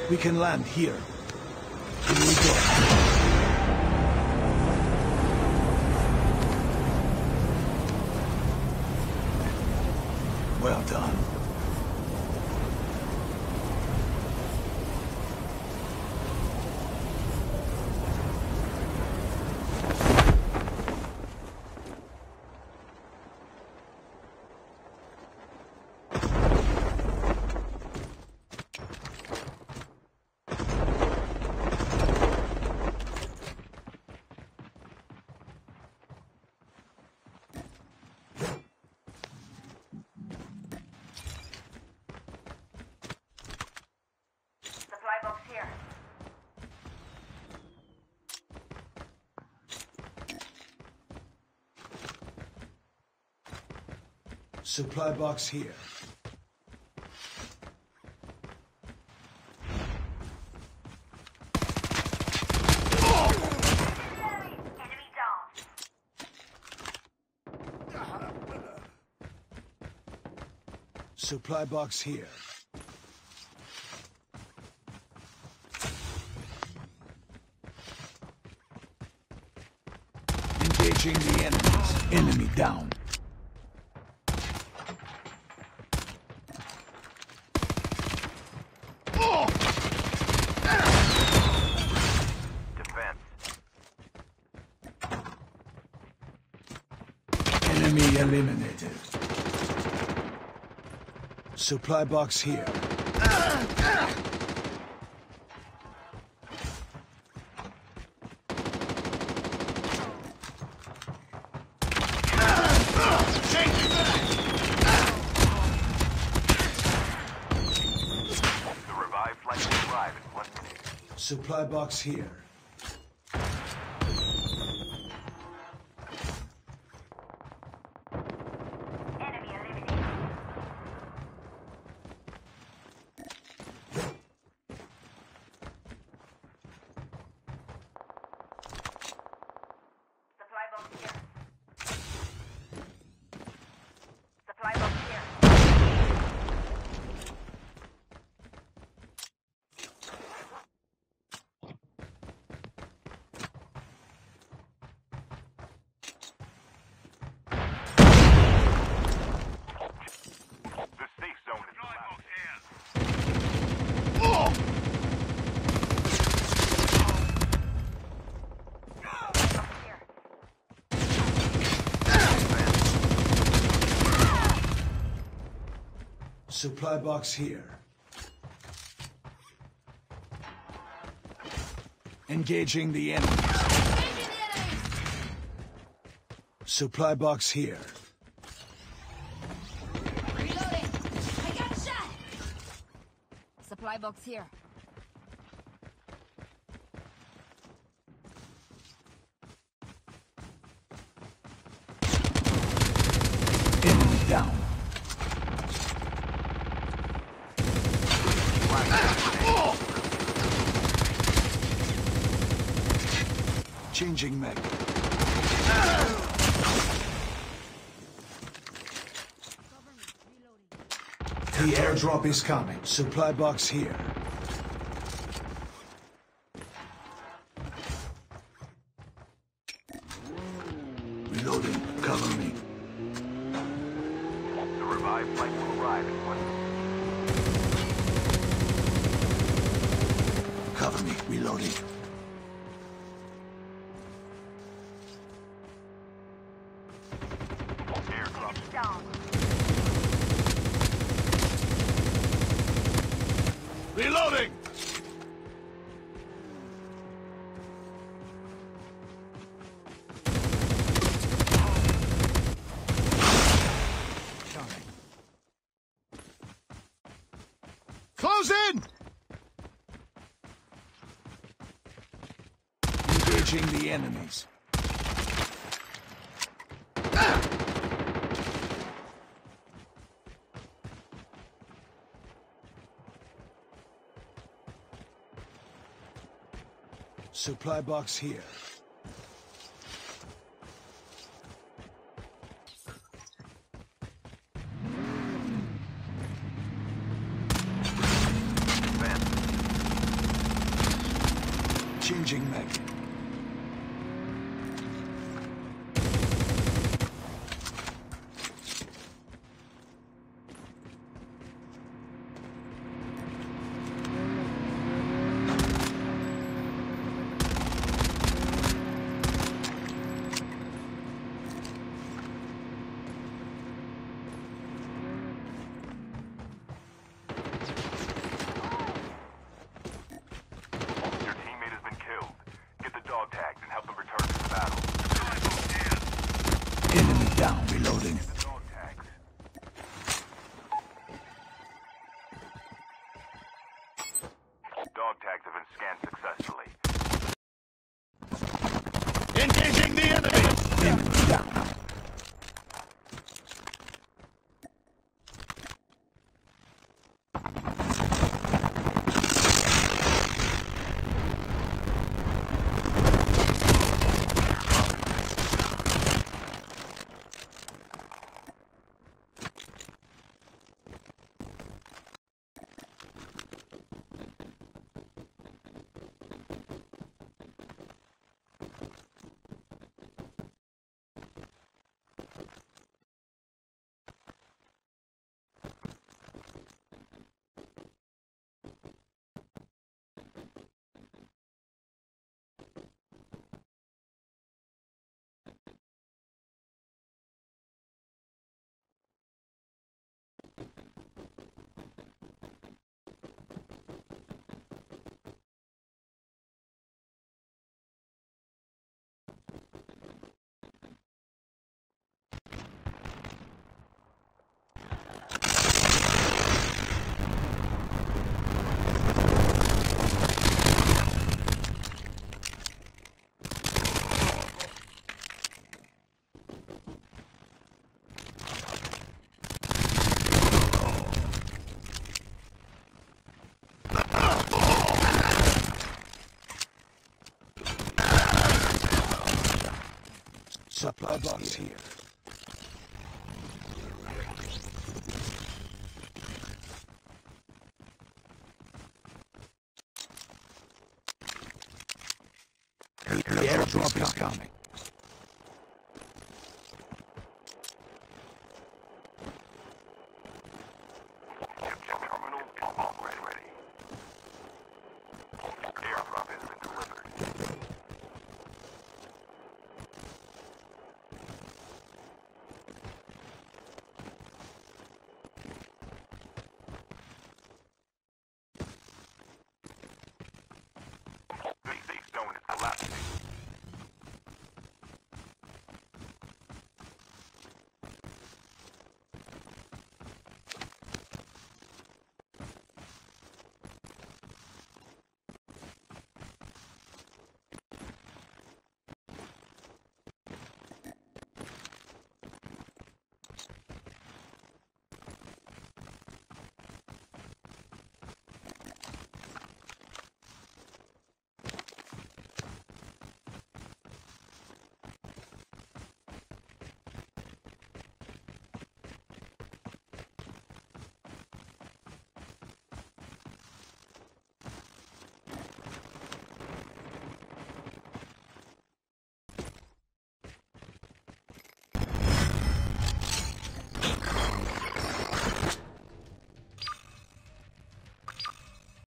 We can land here. Here we go. Well done. Supply box here. Enemy down. Supply box here. Engaging the enemies. Enemy down. Enemy eliminated. Supply box here. The revived flight will arrive in 1 minute. Supply box here. Enemy eliminated. Supply box here. Supply box here. The safe zone is collapsing. Here. Supply box here. Engaging the enemies. Supply box here. Reloading! I got shot! Supply box here. Enemy down. Changing mag. The airdrop is coming. Supply box here. Reloading. Cover me. The revived flight will arrive in 1 minute. Cover me. Reloading. Airdrop. Enemy down. Reloading! Close in! Engaging the enemies. Supply box here. Changing mag. Your teammate has been killed. Get the dog tags and help them return to the battle. Enemy down, reloading. The dog tags. Dog tags have been scanned successfully. Engaging the enemy! Enemy down. Supply box here. The airdrop is coming.